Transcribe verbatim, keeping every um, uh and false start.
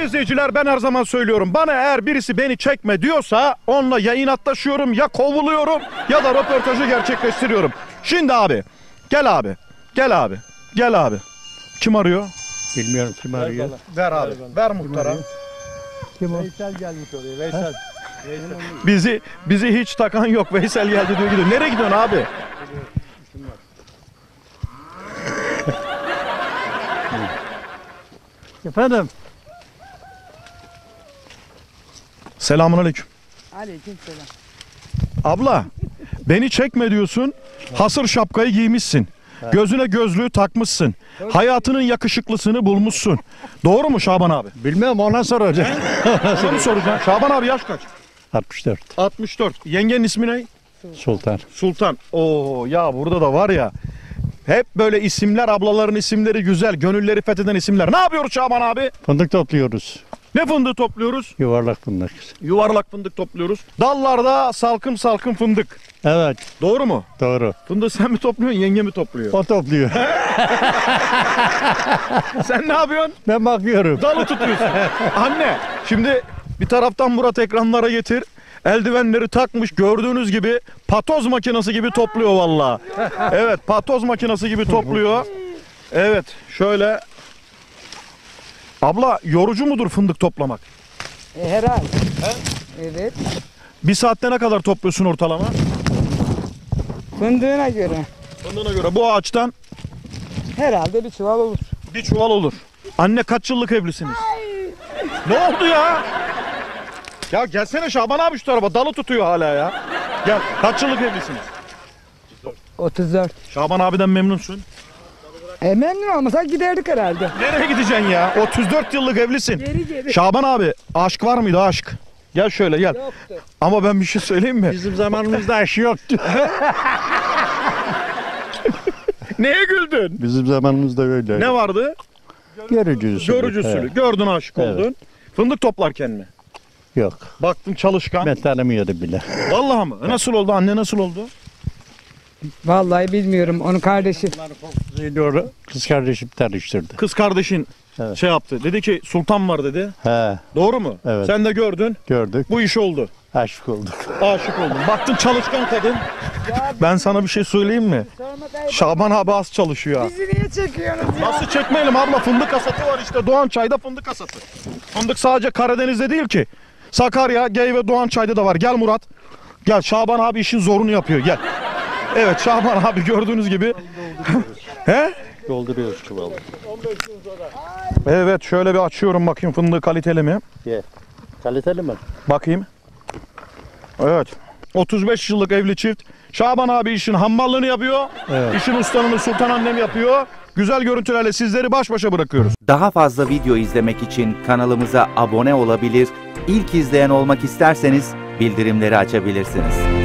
izleyiciler, ben her zaman söylüyorum. Bana eğer birisi beni çekme diyorsa onunla yayın atlaşıyorum, ya kovuluyorum ya da röportajı gerçekleştiriyorum. Şimdi abi, gel abi, gel abi, gel abi. Kim arıyor? Bilmiyorum kim arıyor. Ver abi, ver muhtara. Kim o? Veysel gelmiş oraya. Veysel. Veysel. Bizi bizi hiç takan yok. Veysel geldi diyor gidiyor. Nereye gidiyorsun abi? Efendim? Selamünaleyküm. Aleykümselam. Abla, beni çekme diyorsun. Hasır şapkayı giymişsin. Gözüne gözlüğü takmışsın. Hayatının yakışıklısını bulmuşsun. Doğru mu Şaban abi? Bilmem, ona soracağım. Sana mı soracaksın? Şaban abi yaş kaç? altmış dört. altmış dört. Yengenin ismi ne? Sultan. Sultan. Oo ya, burada da var ya. Hep böyle isimler, ablaların isimleri güzel. Gönülleri fetheden isimler. Ne yapıyoruz Şaban abi? Fındık topluyoruz. Ne fındığı topluyoruz? Yuvarlak fındık. Yuvarlak fındık topluyoruz. Dallarda salkım salkım fındık. Evet, Doğru mu? doğru. Fındığı sen mi topluyorsun, yenge mi topluyor? O topluyor. Sen ne yapıyorsun? Ben bakıyorum. Dalı tutuyorsun. Anne, şimdi bir taraftan Murat ekranlara getir. Eldivenleri takmış, gördüğünüz gibi patoz makinesi gibi topluyor vallahi. Evet, patoz makinesi gibi topluyor. Evet, şöyle. Abla, yorucu mudur fındık toplamak? E, herhalde. Evet. Bir saatte ne kadar topluyorsun ortalama? Fındığına göre. Fındığına göre bu ağaçtan Herhalde bir çuval olur. bir çuval olur. Anne, kaç yıllık evlisiniz? Ne oldu ya? Ya gelsene Şaban abi şu tarafa, dalı tutuyor hala ya. Gel, kaç yıllık evlisiniz? otuz dört. Şaban abiden memnunsun. E memnun olmasak giderdik herhalde. Nereye gideceksin ya? otuz dört yıllık evlisin. Geri geri. Şaban abi, aşk var mıydı aşk? Gel şöyle gel. Yoktu. Ama ben bir şey söyleyeyim mi? Bizim zamanımızda aşı yoktu. Neye güldün? Bizim zamanımızda öyle. Ne vardı? Görücü usulü. Görücü usulü. Evet. Gördün, aşık Evet. oldun. Fındık toplarken mi? Yok. Baktın çalışkan. Ben tanımıyordum bile. Vallahi mı? Nasıl oldu? Anne nasıl oldu? Vallahi bilmiyorum. Onun kardeşi. Doğru. Kız kardeşim tanıştırdı. Kız kardeşin Evet. şey yaptı. Dedi ki sultan var dedi. He, Doğru mu? Evet. Sen de gördün. gördük. Bu iş oldu. Aşık olduk. Aşık oldun. Baktın çalışkan kadın. Ben sana bir şey söyleyeyim mi? Şaban abi az çalışıyor. Bizi niye çekiyorsunuz ya? Nasıl çekmeyelim abla? Fındık hasatı var işte. Doğançay'da fındık hasatı. Fındık sadece Karadeniz'de değil ki. Sakarya, Gey ve Doğançay'da da var. Gel Murat. Gel, Şaban abi işin zorunu yapıyor. Gel. Evet, Şaban abi gördüğünüz gibi. He? Dolduruyoruz çuvalı. Evet, şöyle bir açıyorum bakayım fındığı kaliteli mi? Ye. Kaliteli mi? Bakayım. Evet. otuz beş yıllık evli çift. Şaban abi işin hammallığını yapıyor. Evet. İşin ustanını Sultan annem yapıyor. Güzel görüntülerle sizleri baş başa bırakıyoruz. Daha fazla video izlemek için kanalımıza abone olabilir, ilk izleyen olmak isterseniz bildirimleri açabilirsiniz.